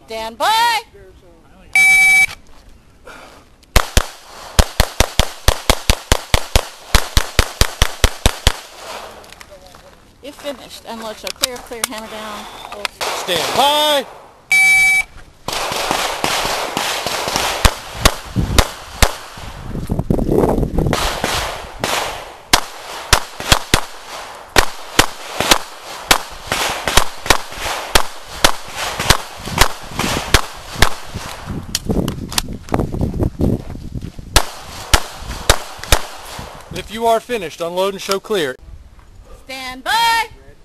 Stand by. If finished, unload, show clear, clear, hammer down. Stand by. If you are finished, unload and show clear. Stand by.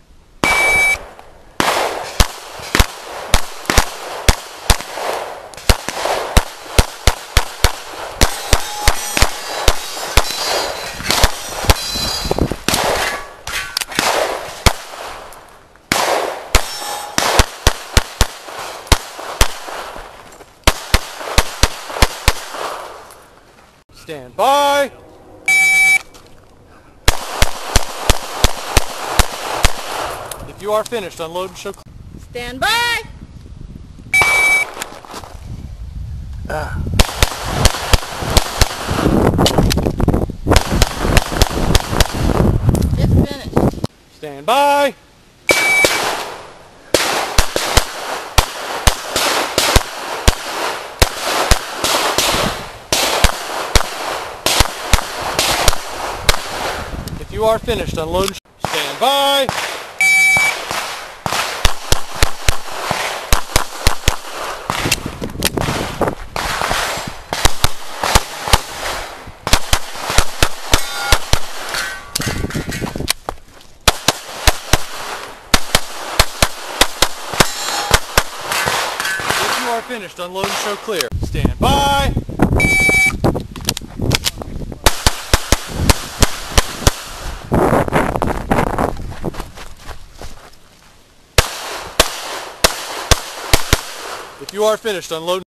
Stand by. If you are finished, unload and show clear. Stand by. It's finished. Stand by. If you are finished, unload and stand by. If you are finished, unload and show clear. Stand by. If you are finished, unload.